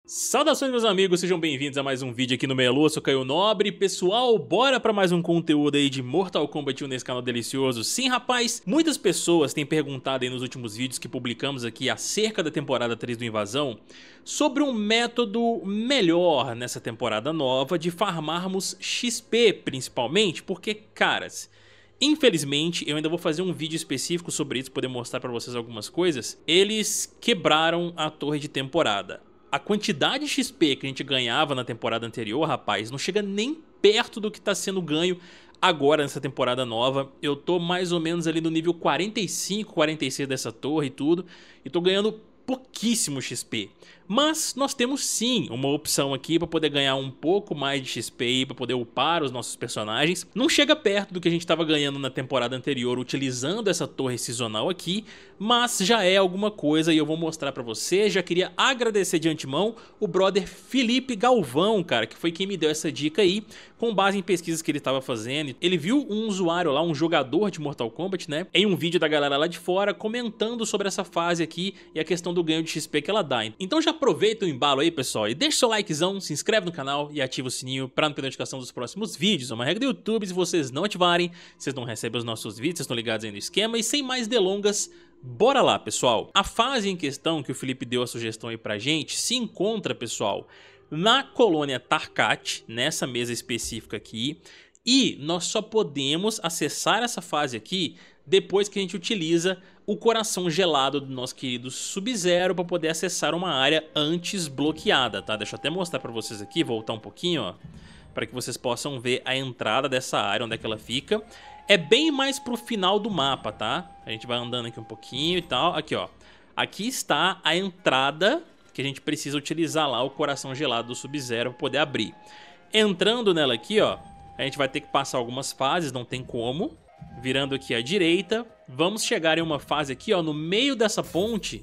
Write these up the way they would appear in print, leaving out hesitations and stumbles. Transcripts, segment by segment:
Saudações, meus amigos, sejam bem-vindos a mais um vídeo aqui no Meia Lua, sou Caio Nobre. Pessoal, bora pra mais um conteúdo aí de Mortal Kombat 1 nesse canal delicioso. Sim, rapaz, muitas pessoas têm perguntado aí nos últimos vídeos que publicamos aqui acerca da temporada 3 do Invasão sobre um método melhor nessa temporada nova de farmarmos XP, principalmente, porque, caras, infelizmente, eu ainda vou fazer um vídeo específico sobre isso, poder mostrar pra vocês algumas coisas. Eles quebraram a torre de temporada. A quantidade de XP que a gente ganhava na temporada anterior, rapaz, não chega nem perto do que está sendo ganho agora nessa temporada nova. Eu tô mais ou menos ali no nível 45, 46 dessa torre e tudo, e tô ganhando pouquíssimo XP. Mas nós temos sim uma opção aqui para poder ganhar um pouco mais de XP, para poder upar os nossos personagens. Não chega perto do que a gente estava ganhando na temporada anterior utilizando essa torre sazonal aqui, mas já é alguma coisa e eu vou mostrar para você. Já queria agradecer de antemão o brother Felipe Galvão, cara, que foi quem me deu essa dica aí, com base em pesquisas que ele estava fazendo. Ele viu um usuário lá, um jogador de Mortal Kombat, né, em um vídeo da galera lá de fora, comentando sobre essa fase aqui e a questão do ganho de XP que ela dá. Então já aproveita o embalo aí, pessoal, e deixa seu likezão, se inscreve no canal e ativa o sininho para não perder a notificação dos próximos vídeos. É uma regra do YouTube, se vocês não ativarem, vocês não recebem os nossos vídeos, vocês estão ligados aí no esquema. E sem mais delongas, bora lá, pessoal. A fase em questão que o Felipe deu a sugestão aí pra gente se encontra, pessoal, na colônia Tarkat, nessa mesa específica aqui. E nós só podemos acessar essa fase aqui depois que a gente utiliza o coração gelado do nosso querido Sub-Zero para poder acessar uma área antes bloqueada, tá? Deixa eu até mostrar para vocês aqui, voltar um pouquinho, ó, para que vocês possam ver a entrada dessa área, onde é que ela fica. É bem mais pro final do mapa, tá? A gente vai andando aqui um pouquinho e tal. Aqui, ó. Aqui está a entrada que a gente precisa utilizar lá, o coração gelado do Sub-Zero, para poder abrir. Entrando nela aqui, ó, a gente vai ter que passar algumas fases, não tem como. Virando aqui à direita, vamos chegar em uma fase aqui, ó, no meio dessa ponte.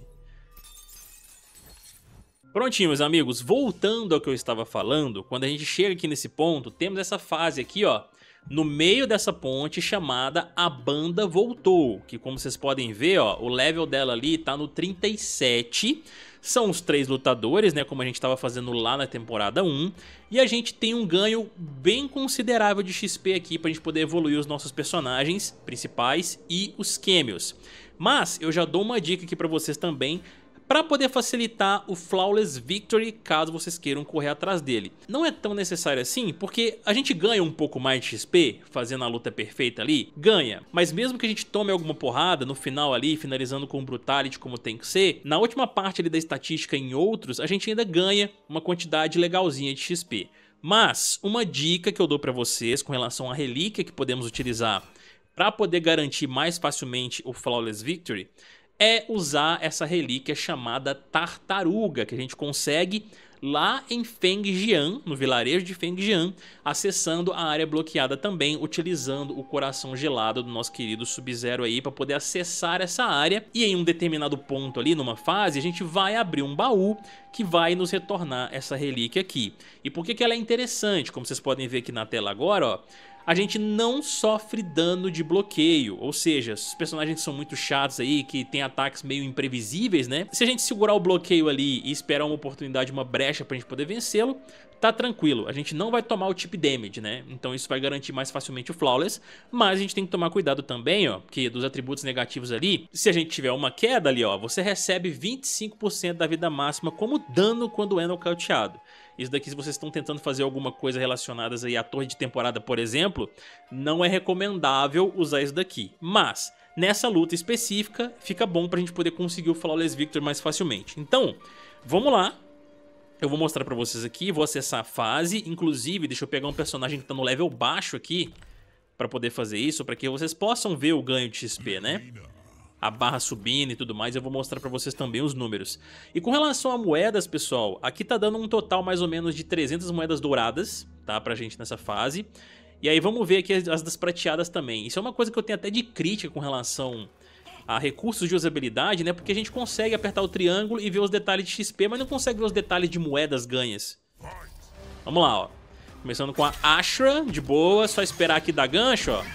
Prontinho, meus amigos, voltando ao que eu estava falando, quando a gente chega aqui nesse ponto, temos essa fase aqui, ó, no meio dessa ponte chamada A Banda Voltou, que como vocês podem ver, ó, o level dela ali tá no 37. São os 3 lutadores, né, como a gente estava fazendo lá na temporada 1. E a gente tem um ganho bem considerável de XP aqui para a gente poder evoluir os nossos personagens principais e os cameos. Mas eu já dou uma dica aqui para vocês também, para poder facilitar o Flawless Victory, caso vocês queiram correr atrás dele. Não é tão necessário assim, porque a gente ganha um pouco mais de XP fazendo a luta perfeita ali, ganha. Mas mesmo que a gente tome alguma porrada no final ali, finalizando com Brutality como tem que ser, na última parte ali da estatística em outros, a gente ainda ganha uma quantidade legalzinha de XP. Mas uma dica que eu dou para vocês com relação à relíquia que podemos utilizar para poder garantir mais facilmente o Flawless Victory é usar essa relíquia chamada Tartaruga, que a gente consegue lá em Fengjian, no vilarejo de Fengjian, acessando a área bloqueada também, utilizando o coração gelado do nosso querido Sub-Zero aí para poder acessar essa área. E em um determinado ponto ali, numa fase, a gente vai abrir um baú que vai nos retornar essa relíquia aqui. E por que ela é interessante? Como vocês podem ver aqui na tela agora, ó, a gente não sofre dano de bloqueio, ou seja, os personagens são muito chatos aí, que tem ataques meio imprevisíveis, né? Se a gente segurar o bloqueio ali e esperar uma oportunidade, uma brecha pra gente poder vencê-lo, tá tranquilo, a gente não vai tomar o chip damage, né? Então isso vai garantir mais facilmente o Flawless, mas a gente tem que tomar cuidado também, ó, porque dos atributos negativos ali, se a gente tiver uma queda ali, ó, você recebe 25% da vida máxima como dano quando é nocauteado. Isso daqui, se vocês estão tentando fazer alguma coisa relacionadas aí à torre de temporada, por exemplo, não é recomendável usar isso daqui. Mas, nessa luta específica, fica bom pra gente poder conseguir o Flawless Victory mais facilmente. Então, vamos lá. Eu vou mostrar pra vocês aqui, vou acessar a fase. Inclusive, deixa eu pegar um personagem que tá no level baixo aqui, pra poder fazer isso, pra que vocês possam ver o ganho de XP, né? A barra subindo e tudo mais, eu vou mostrar pra vocês também os números. E com relação a moedas, pessoal, aqui tá dando um total mais ou menos de 300 moedas douradas, tá, pra gente nessa fase. E aí vamos ver aqui as das prateadas também. Isso é uma coisa que eu tenho até de crítica com relação a recursos de usabilidade, né, porque a gente consegue apertar o triângulo e ver os detalhes de XP, mas não consegue ver os detalhes de moedas ganhas. Vamos lá, ó. Começando com a Ashra, de boa, só esperar aqui dar gancho, ó.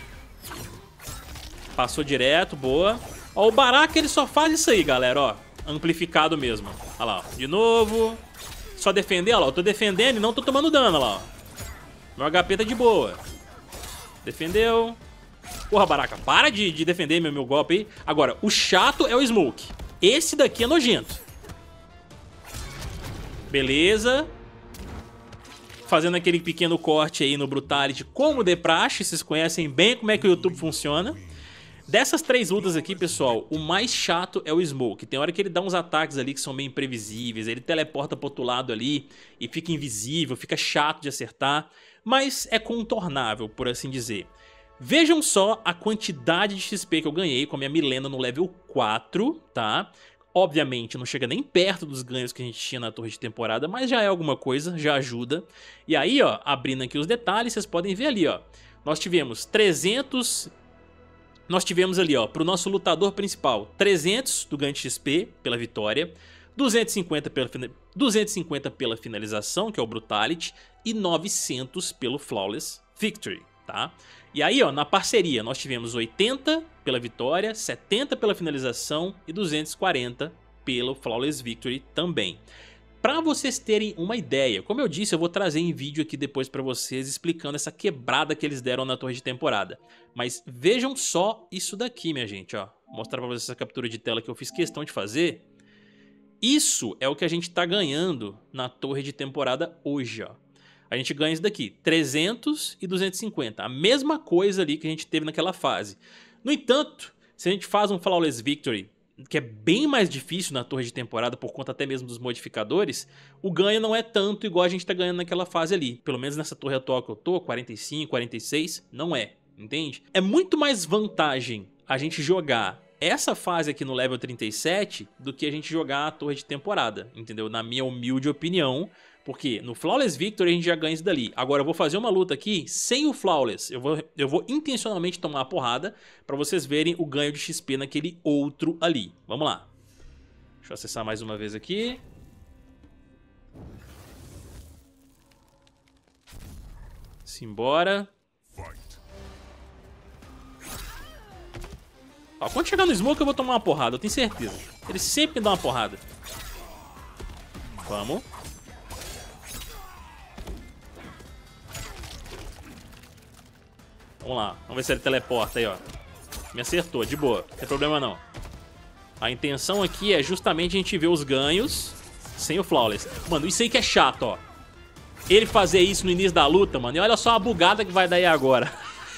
Passou direto, boa. Ó, o Baraka ele só faz isso aí, galera, ó. Amplificado mesmo. Olha lá, ó. De novo. só defender, olha lá, eu tô defendendo e não tô tomando dano, olha lá, ó. Meu HP tá de boa. Defendeu. Porra, Baraka, para de defender meu golpe aí. Agora, o chato é o Smoke. Esse daqui é nojento. Beleza. Fazendo aquele pequeno corte aí no Brutality como de praxe. Vocês conhecem bem como é que o YouTube funciona. Dessas 3 lutas aqui, pessoal, o mais chato é o Smoke. Tem hora que ele dá uns ataques ali que são meio imprevisíveis. Ele teleporta pro outro lado ali e fica invisível, fica chato de acertar. Mas é contornável, por assim dizer. Vejam só a quantidade de XP que eu ganhei com a minha Milena no level 4, tá? Obviamente não chega nem perto dos ganhos que a gente tinha na torre de temporada, mas já é alguma coisa, já ajuda. E aí, ó, abrindo aqui os detalhes, vocês podem ver ali, ó. Nós tivemos 300... Nós tivemos ali, ó, pro nosso lutador principal, 300 do ganho de XP pela vitória, 250 pela finalização, que é o Brutality, e 900 pelo Flawless Victory, tá? E aí, ó, na parceria, nós tivemos 80 pela vitória, 70 pela finalização e 240 pelo Flawless Victory também. Pra vocês terem uma ideia, como eu disse, eu vou trazer em vídeo aqui depois pra vocês explicando essa quebrada que eles deram na torre de temporada. Mas vejam só isso daqui, minha gente, ó. Vou mostrar pra vocês essa captura de tela que eu fiz questão de fazer. Isso é o que a gente tá ganhando na torre de temporada hoje, ó. A gente ganha isso daqui, 300 e 250, a mesma coisa ali que a gente teve naquela fase. No entanto, se a gente faz um Flawless Victory, que é bem mais difícil na torre de temporada por conta até mesmo dos modificadores, o ganho não é tanto igual a gente tá ganhando naquela fase ali. Pelo menos nessa torre atual que eu tô, 45, 46, não é, entende? É muito mais vantagem a gente jogar essa fase aqui no level 37 do que a gente jogar a torre de temporada, entendeu? Na minha humilde opinião, porque no Flawless Victory a gente já ganha isso dali. Agora eu vou fazer uma luta aqui sem o Flawless. Eu vou intencionalmente tomar a porrada pra vocês verem o ganho de XP naquele outro ali. Vamos lá. Deixa eu acessar mais uma vez aqui. Simbora. Ó, quando chegar no Smoke eu vou tomar uma porrada, eu tenho certeza. Ele sempre me dá uma porrada. Vamos. Vamos lá, vamos ver se ele teleporta aí, ó. Me acertou, de boa, não tem problema não. A intenção aqui é justamente a gente ver os ganhos sem o Flawless. Mano, isso aí que é chato, ó. Ele fazer isso no início da luta, mano, e olha só a bugada que vai dar aí agora.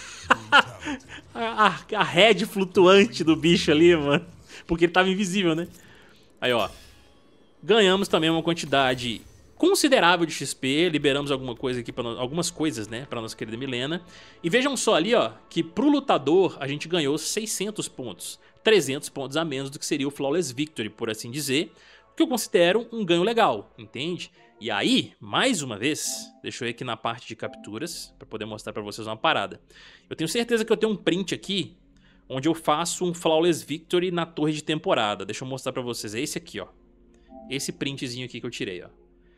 a head flutuante do bicho ali, mano. Porque ele tava invisível, né? Aí, ó. Ganhamos também uma quantidade considerável de XP, liberamos alguma coisa aqui algumas coisas, né, para nossa querida Milena. E vejam só ali, ó, que pro lutador a gente ganhou 600 pontos, 300 pontos a menos do que seria o Flawless Victory, por assim dizer, o que eu considero um ganho legal, entende? E aí, mais uma vez, deixa eu ir aqui na parte de capturas para poder mostrar para vocês uma parada. Eu tenho certeza que eu tenho um print aqui onde eu faço um Flawless Victory na torre de temporada. Deixa eu mostrar para vocês, é esse aqui, ó. Esse printzinho aqui que eu tirei, ó.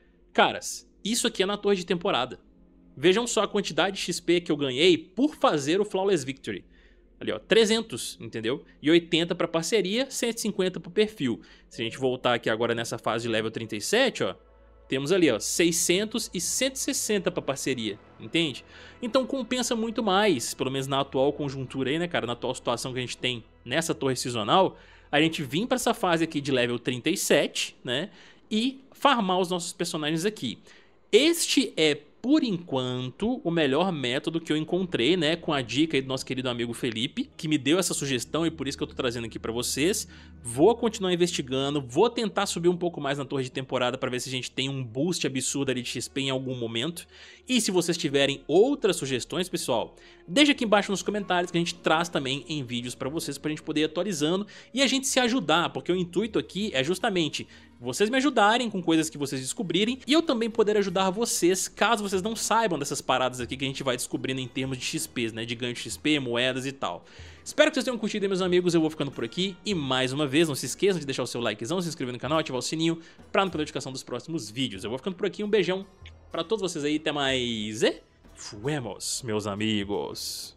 Caras, isso aqui é na torre de temporada. Vejam só a quantidade de XP que eu ganhei por fazer o Flawless Victory. Ali, ó, 300, entendeu? E 80 para parceria, 150 para o perfil. Se a gente voltar aqui agora nessa fase de level 37, ó, temos ali, ó, 600 e 160 para parceria, entende? Então compensa muito mais, pelo menos na atual conjuntura aí, né, cara? Na atual situação que a gente tem nessa torre sazonal, a gente vir para essa fase aqui de level 37, né? E farmar os nossos personagens aqui. Este é, por enquanto, o melhor método que eu encontrei, né, com a dica aí do nosso querido amigo Felipe, que me deu essa sugestão e por isso que eu tô trazendo aqui pra vocês. Vou continuar investigando, vou tentar subir um pouco mais na torre de temporada pra ver se a gente tem um boost absurdo ali de XP em algum momento. E se vocês tiverem outras sugestões, pessoal, deixa aqui embaixo nos comentários que a gente traz também em vídeos pra vocês, pra gente poder ir atualizando e a gente se ajudar, porque o intuito aqui é justamente vocês me ajudarem com coisas que vocês descobrirem e eu também poder ajudar vocês caso vocês não saibam dessas paradas aqui que a gente vai descobrindo em termos de XPs, né, de ganho de XP, moedas e tal. Espero que vocês tenham curtido, meus amigos, eu vou ficando por aqui e mais uma vez, não se esqueçam de deixar o seu likezão, se inscrever no canal, ativar o sininho pra não perder a notificação dos próximos vídeos. Eu vou ficando por aqui, um beijão pra todos vocês aí, até mais e fuemos, meus amigos.